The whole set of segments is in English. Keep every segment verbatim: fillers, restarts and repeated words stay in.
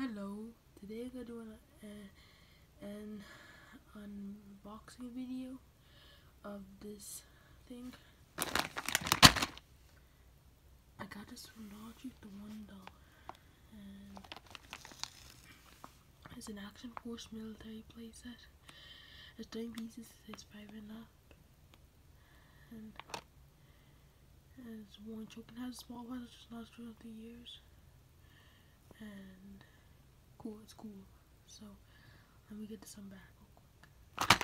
Hello, today I'm gonna do an, uh, an unboxing video of this thing. I got this from Dollar Tree for one dollar, and it's an Action Force military playset. It's ten pieces, it's five and up, and it's one choke and has a small one, which is not throughout the years, and cool, it's cool. So let me get this unback real quick.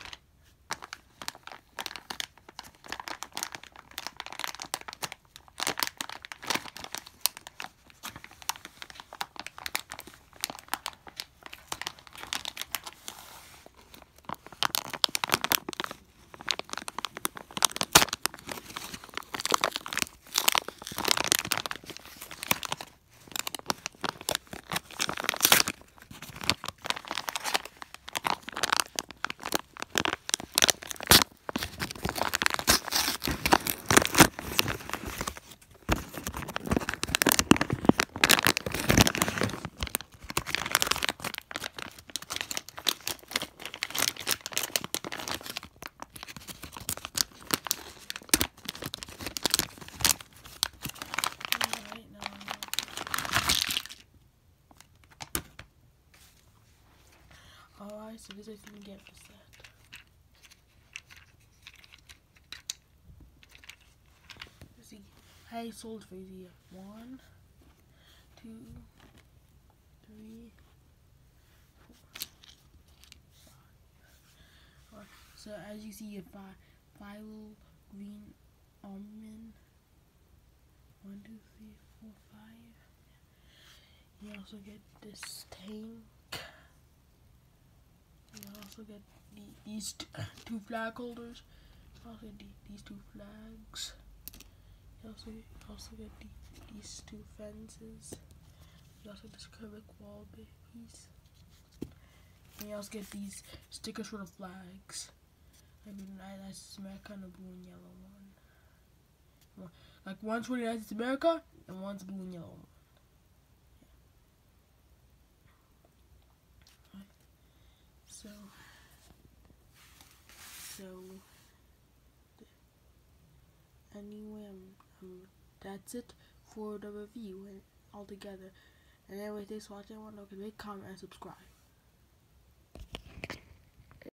Alright, so this is what you can get the set. Let's see. Hey, sold for you. One, two, three, four, five. Alright, so as you see, you have five, five little green almond. One, two, three, four, five. You also get this tank. You also get the, these t two flag holders. You also get the, these two flags. You also, you also get the, these two fences. You also get this acrylic wall piece. And you also get these stickers for the flags. I mean, that's America and the blue and yellow one. Like one's for the United States of America and one's blue and yellow one. So, so anyway, um, um, that's it for the review and all together. And anyway, thanks for watching. I want to know, comment, and subscribe.